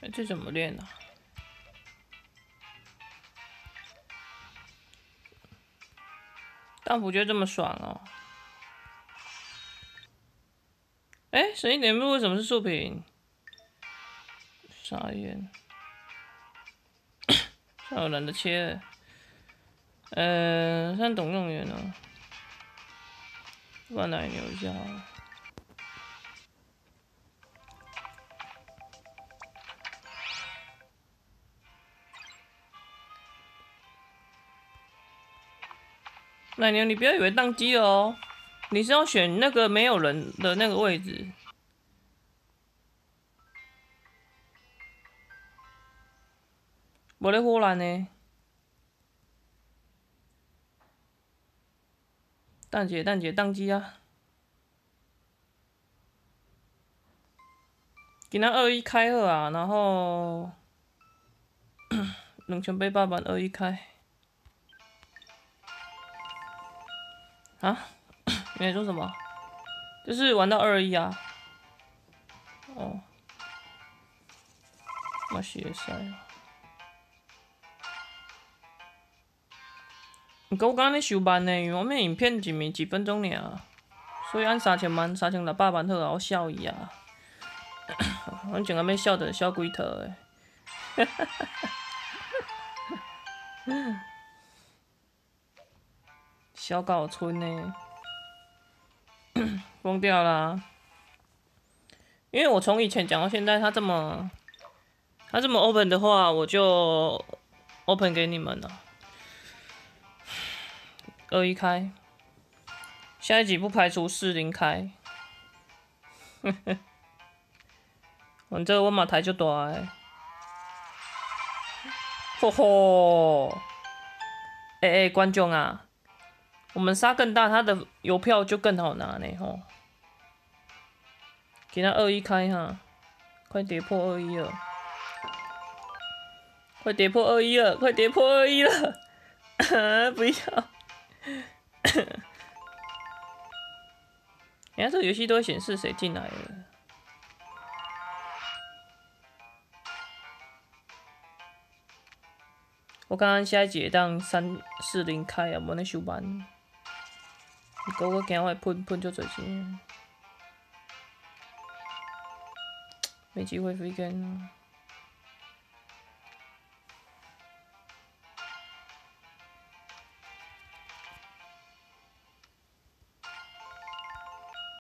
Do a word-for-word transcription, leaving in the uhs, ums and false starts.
哎，这怎么练啊？但不觉得这么爽哦。哎，神一点部为什么是竖屏？傻眼。算我懒得切了。呃，看懂用员呢，把奶牛一下好了。奶牛，你不要以为宕机了哦，你是要选那个没有人的那个位置。无咧胡乱呢。蛋姐，蛋姐，宕机啊！今仔二一开好啊，然后两千八百万二一开。啊？你在说什么？就是玩到二一啊。哦。嘛是会使啊。毋过我感觉你收慢呢，因为我们影片一面几分钟尔，所以按三千万、三千六百万好啊，我笑伊啊。我整个要笑的笑几套诶。笑到有春呢，疯掉啦！因为我从以前讲到现在，他这么他这么 open 的话，我就 open 给你们了。二一开，下一集不排除四零开。反正我嘛台就大诶。吼吼！哎、欸、哎、欸，观众啊，我们杀更大，他的邮票就更好拿呢吼。给他二一开哈，快跌破二一了，快跌破二一了，快跌破二一了！不要！人家这个游戏都会显示谁进来了。我刚刚下一节当三四零开啊，无咧收慢。不过我惊我会喷喷就侪钱，没机会飞跟。